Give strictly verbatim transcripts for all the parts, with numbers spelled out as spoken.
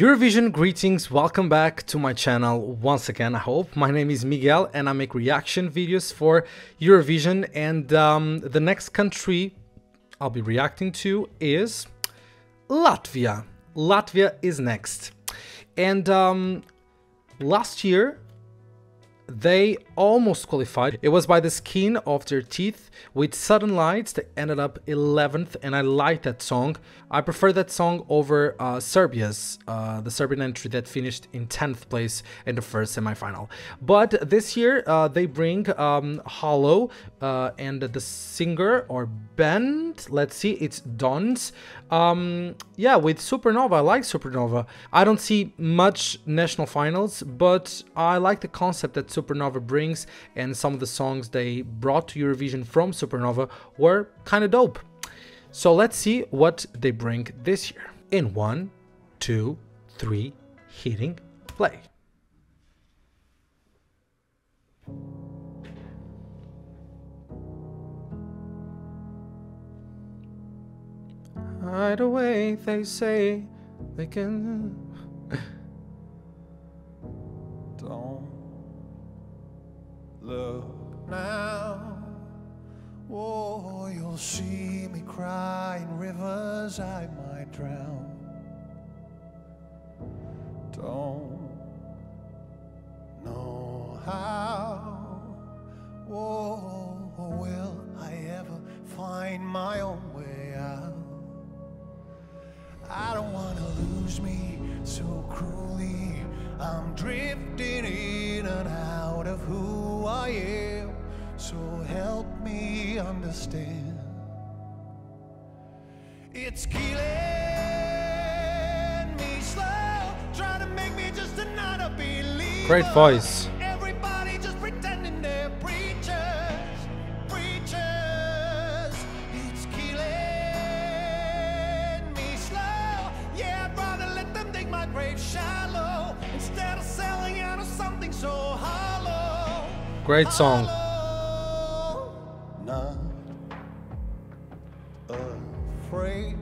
Eurovision greetings, welcome back to my channel once again, I hope. My name is Miguel and I make reaction videos for Eurovision, and um, the next country I'll be reacting to is Latvia. Latvia is next. And um, last year they almost qualified. It was by the skin of their teeth. With Sudden Lights, they ended up eleventh, and I like that song. I prefer that song over uh, Serbia's, uh, the Serbian entry that finished in tenth place in the first semifinal. But this year uh, they bring um, Hollow uh, and the singer or band, let's see, it's Dons. Um, yeah, with Supernova. I like Supernova. I don't see much national finals, but I like the concept that Supernova brings, and some of the songs they brought to Eurovision from Supernova were kind of dope. So let's see what they bring this year. In one, two, three, hitting play. Right away they say they can. Don't look now. Oh, you'll see me cry in rivers I might drown. Don't know how. Oh, will I ever find my own way out? I don't want to lose me so cruelly. I'm drifting in and out of who I am. So help me understand. It's killing me slow, trying to make me just another believer. Great voice. Everybody just pretending they're preachers, preachers. It's killing me slow. Yeah, I'd rather let them dig my grave shallow instead of selling out of something so hollow. Great song. Not afraid,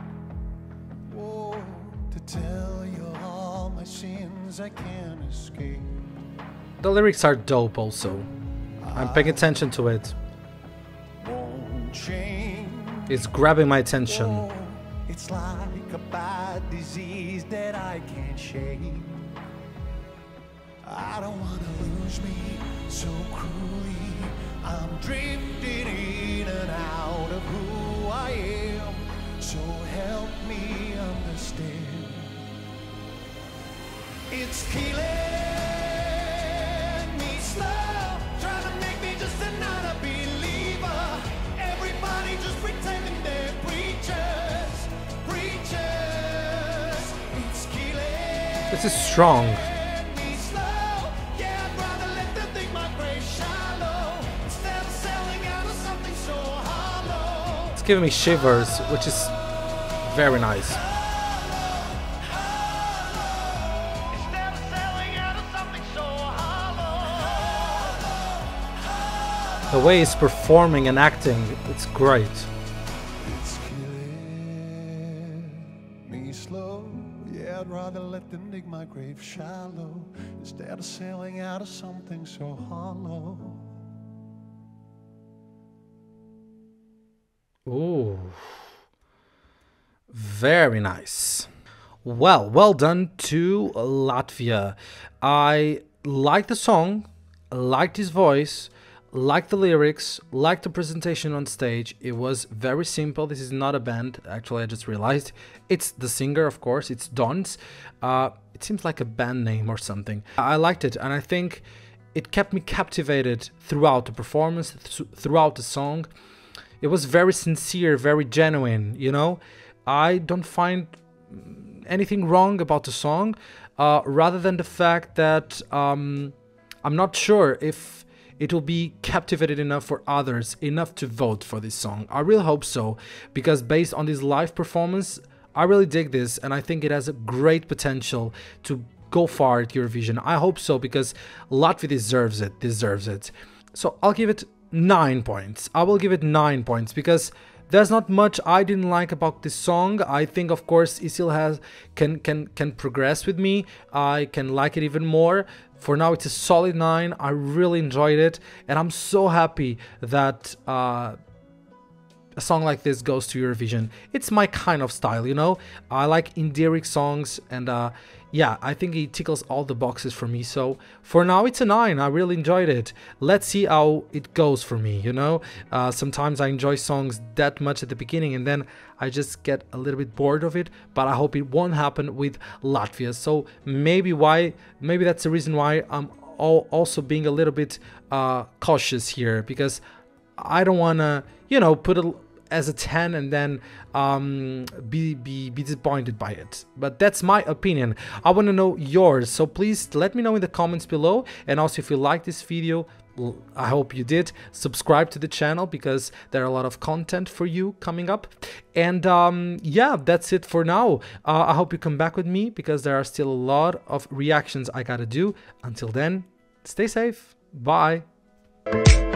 oh, to tell you all my sins I can't escape. The lyrics are dope also. I'm paying attention to it. Won't change. It's grabbing my attention. Oh, it's like a bad disease that I can't shake. I don't want to lose me so cruelly. I'm drifting in and out of who I am. So help me understand. It's killing me slow, trying to make me just another believer. Everybody just pretending they're preachers, preachers. It's killing. This is strong. Giving me shivers, which is very nice. The way he's performing and acting, it's great. It's killing me slow. Yeah, I'd rather let them dig my grave shallow instead of sailing out of something so hollow. Ooh, very nice. Well, well done to Latvia. I like the song, liked his voice, liked the lyrics, liked the presentation on stage. It was very simple. This is not a band, actually, I just realized. It's the singer, of course, it's Dons. Uh, it seems like a band name or something. I liked it, and I think it kept me captivated throughout the performance, th throughout the song. It was very sincere, very genuine, you know? I don't find anything wrong about the song, uh, rather than the fact that um, I'm not sure if it will be captivated enough for others, enough to vote for this song. I really hope so, because based on this live performance, I really dig this, and I think it has a great potential to go far at Eurovision. I hope so, because Latvia deserves it, deserves it. So I'll give it nine points. I will give it nine points because there's not much I didn't like about this song. I think, of course, it still has can can can progress with me. I can like it even more. For now, it's a solid nine. I really enjoyed it, and I'm so happy that uh, a song like this goes to Eurovision. It's my kind of style, you know. I like endearing songs, and uh, yeah, I think it tickles all the boxes for me. So for now, it's a nine. I really enjoyed it. Let's see how it goes for me, you know. Uh, sometimes I enjoy songs that much at the beginning, and then I just get a little bit bored of it. But I hope it won't happen with Latvia. So maybe why? Maybe that's the reason why I'm all also being a little bit uh, cautious here, because I don't want to, you know, put a as a ten and then um, be, be be disappointed by it. But that's my opinion. I want to know yours, so please let me know in the comments below. And also, if you like this video, I hope you did, subscribe to the channel, because there are a lot of content for you coming up. And um, yeah, that's it for now. uh, I hope you come back with me, because there are still a lot of reactions I gotta do. Until then, stay safe. Bye.